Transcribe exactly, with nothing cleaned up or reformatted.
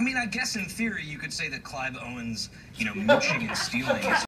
I mean, I guess in theory you could say that Clive Owen's, you know, mooching and stealing is